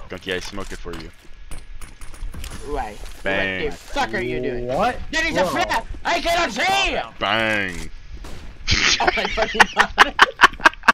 Gunky, I smoke it for you. Right. Bang. What the fuck are you doing? What? That is a flap! I cannot see! Bang. Oh my fucking god.